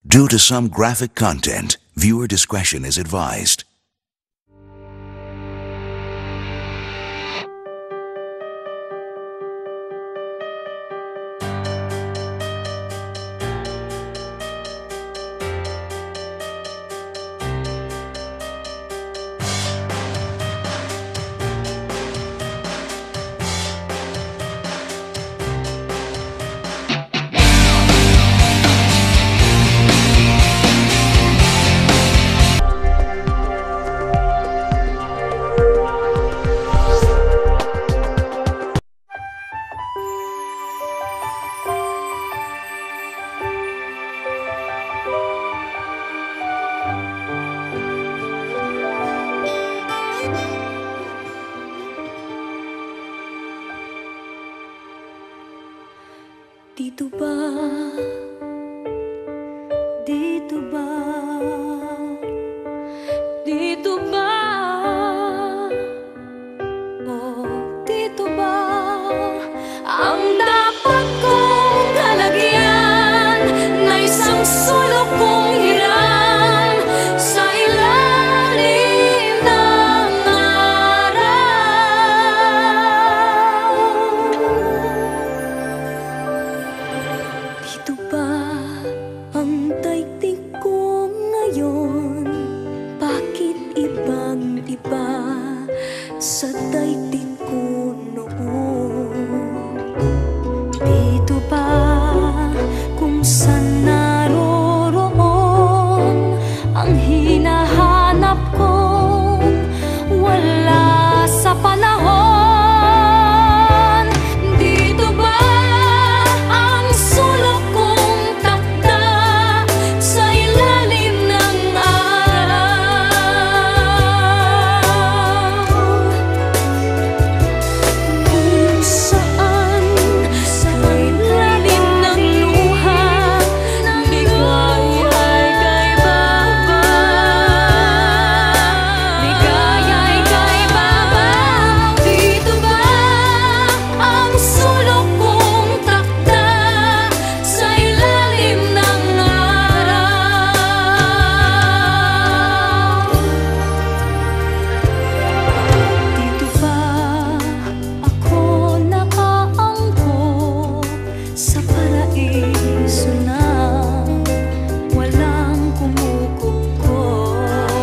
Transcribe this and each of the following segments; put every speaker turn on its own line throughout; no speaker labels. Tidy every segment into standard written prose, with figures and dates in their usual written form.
Due to some graphic content, viewer discretion is advised.
Dito ba? Dito ba? Dito ba? Oh, dito ba? Ang dapat kong kalagyan na isang sulok kong hiran sa ilalim ng araw. Dito ba ang daigdig ko ngayon? Bakit ibang-iba sa daigdig ko noon? Dito ba kung saan naroroon ang hinahanap kong wala sa panahon? Dito ba ang sulok kong takda sa ilalim ng araw? Kung saan sa ilalim ng luha ligaya'y kay Baba, ligaya'y kay Baba. Dito ba ang sulok kong takda sa ilalim ng araw? Dito ba ako nakaangkop sa paraiso na walang kumukupkop?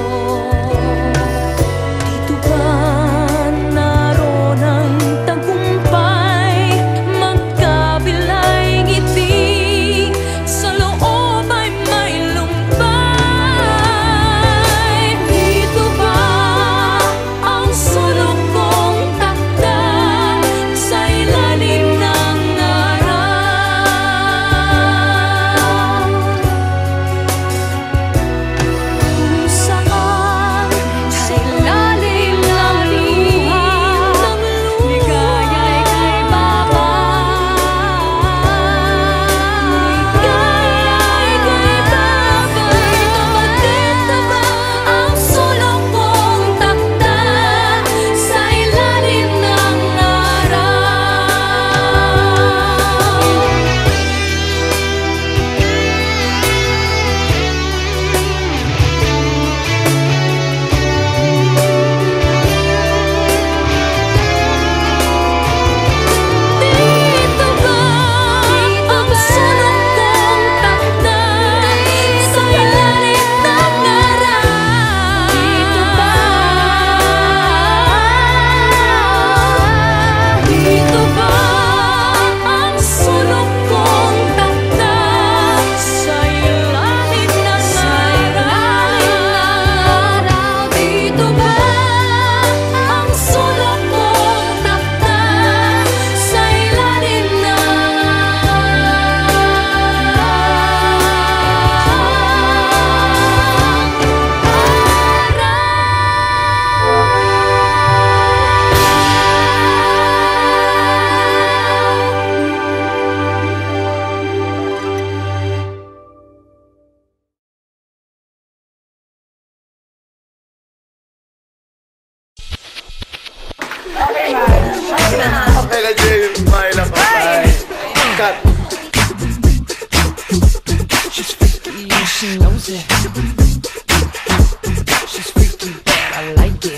Dito ba naroon ang tagumpay, magkabilay ngiti, sa loob ay may lumbay? Dito ba ang sulok kong takda sa ilalim ng araw? Kung saan sa ilalim ng luha ligaya'y kay Baba, ligaya'y kay Baba. Dito ba ang sulok kong takda sa ilalim ng Dito ba ang sulok kong takda sa ilalim ng araw? Dito ba? Dito ba ang sulok kong takda sa ilalim ng araw? Dito ba ang sulok kong takda sa ilalim ng
Okay lang, Jay. Smile ako. Cut.
she knows it. She's freaky bad, I like it.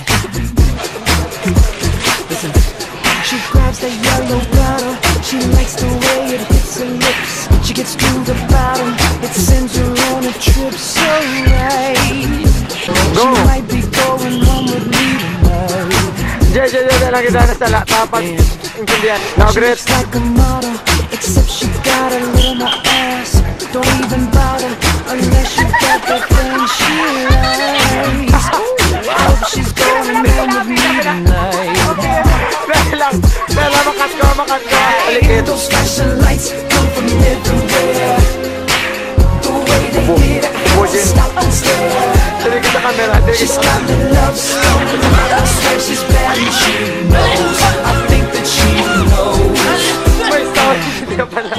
Listen, she grabs that yellow bottle. She likes the way it hits her lips. She gets to the bottom, it sends her on a trip so right. She might be going home with me tonight.
Diyan lang kita nasala. Dapat intindihan. Now, great.
She looks like a model, except she got a little more ass. Don't even bother unless you got the thing she likes. I hope she's going home with me tonight.
Dahil makat ko.
Those flashing lights come from everywhere. The way they hit it, I can't stop and stare.
Dali kita camera.
She's got the love stone. I swear she's bad and she knows. I think that she knows.
May sound. Hindi ka pala.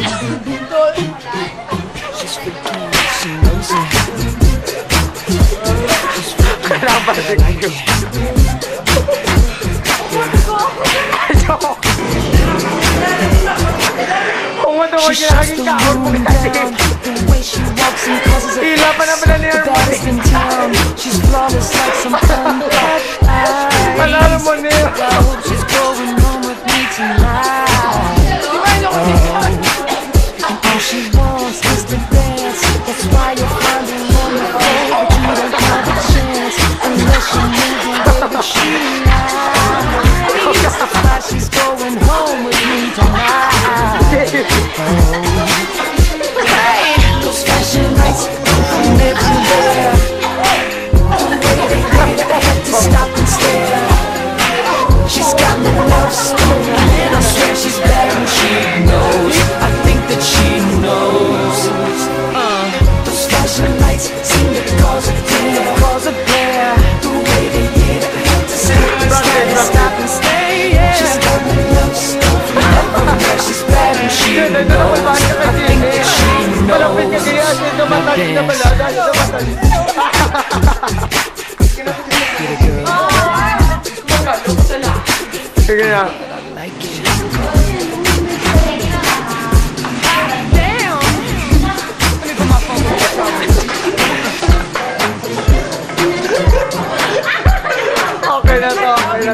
She's freaking, she knows it. She's freaking,
Kailangan pa
I like it. She shuts the room down. The way she walks and causes a fuss. The baddest in town. She's flawless like some uncut eyes. I hope she's going home with me tonight. All she wants is to dance. That's why you're finding on the floor. But you don't have a chance unless you move the way that she likes. That's why she's going home with me tonight. Hey, those flashing lights come everywhere. The way they hit it, I had to stop and stare. She's got the love stone, and I swear she's bad and she knows. I think that she knows. Those flashing lights seem to cause a glare. The way they hit it, I had to stop and stay. She's got the love stone, everywhere. She's bad and she knows. I think that she knows. Get it, girl.
Sige na.
Like it.
Okay na to.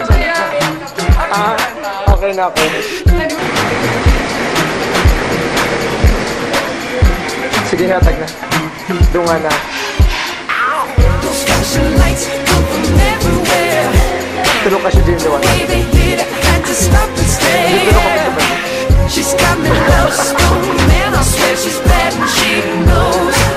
Okay na ako. Sige, hatag na. Dunga na.
Those flashing lights come from everywhere.
Tulog ka siya din doon.
Baby, hit it, had to stop and stay. She's got me love stone, man, I swear she's bad and she knows.